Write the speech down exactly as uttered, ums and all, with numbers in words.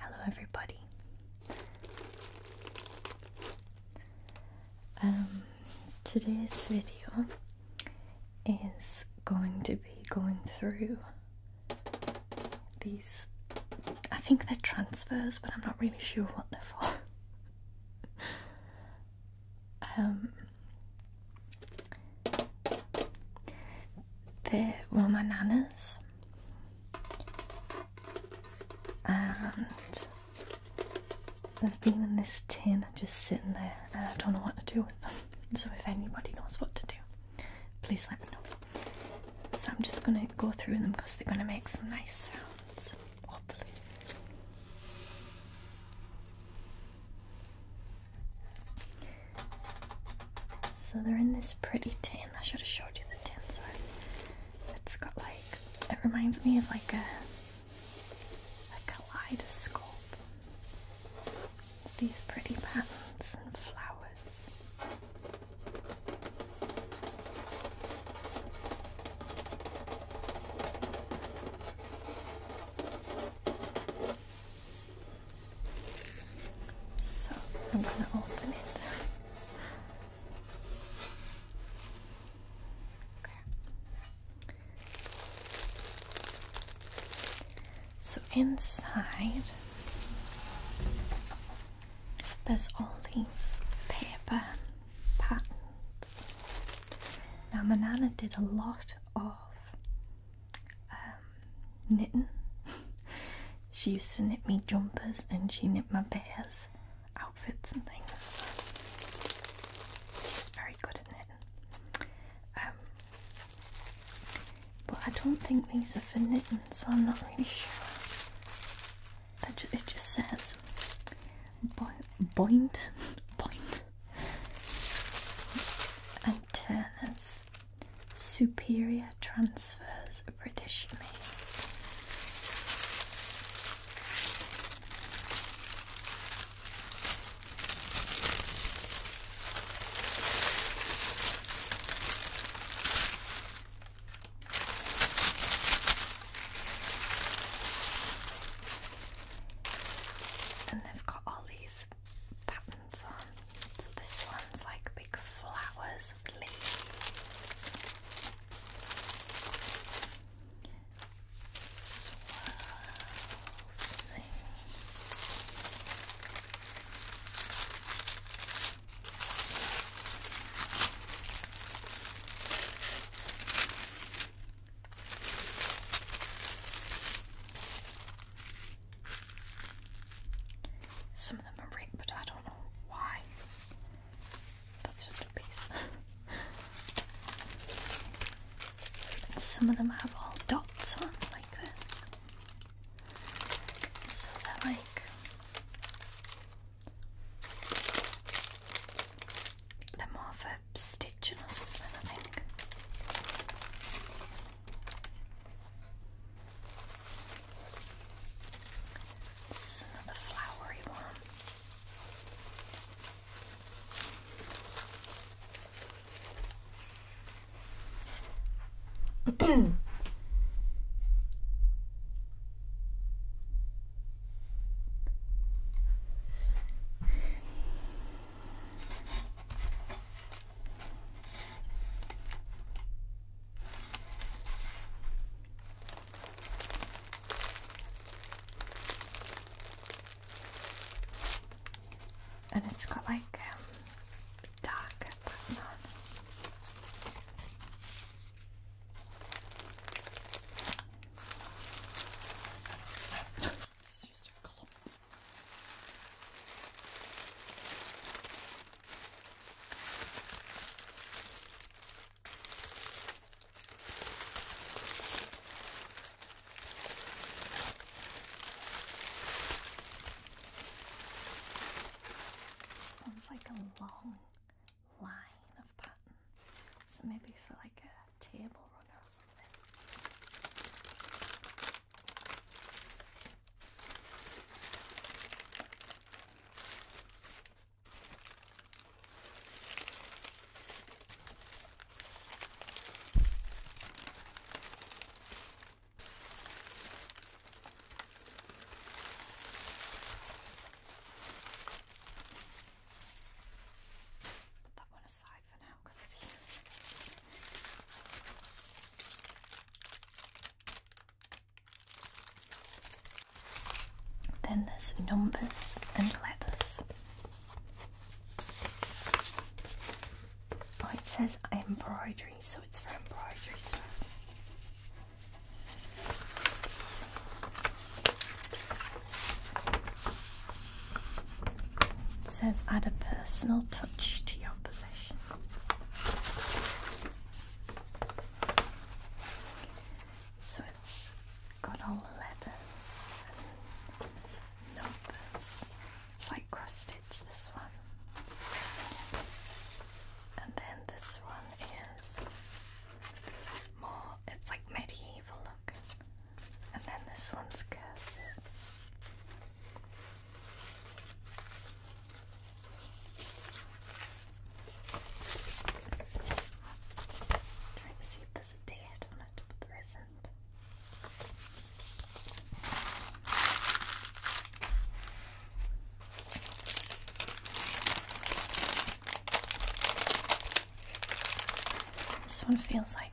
Hello everybody. Um, today's video is going to be going through these, I think they're transfers, but I'm not really sure what they're for. um, they were my nana's, and they've been in this tin just sitting there, and I don't know what to do with them. So if anybody knows what to do, please let me know. So I'm just gonna go through them because they're gonna make some nice sounds, hopefully. So they're in this pretty tin. I should have showed you the tin. Sorry. It's got like, it reminds me of like a, a kaleidoscope. These pretty patterns and flowers. So I'm gonna open it. Okay. So inside there's all these paper patterns. Now my nana did a lot of um, knitting. She used to knit me jumpers and she knit my bears outfits and things. So she's very good at knitting. Um, but I don't think these are for knitting, so I'm not really sure. It just says Boint, Point and Turner's Superior Transfers, British made. And they've got all these patterns on. So this one's like big flowers with leaves. Swirls thing. Some of them are ripped, but I don't know why. That's just a piece. And some of them have all dots on like this. So they're like, they're more for stitching or something, I think. This is another flowery one. And it's got like um, dark pattern on. This is just a clump. This one's like a long line of pattern, so maybe for like a table runner or something. then there's numbers and letters. Oh, it says embroidery, so it's for embroidery stuff. Let's see. It says add a personal touch to your possessions. So it's got all the letters and numbers. It's like cross stitch, this one. And then this one is more, it's like medieval looking. And then this one's cursive. Trying to see if there's a date on it, but there isn't. This one feels like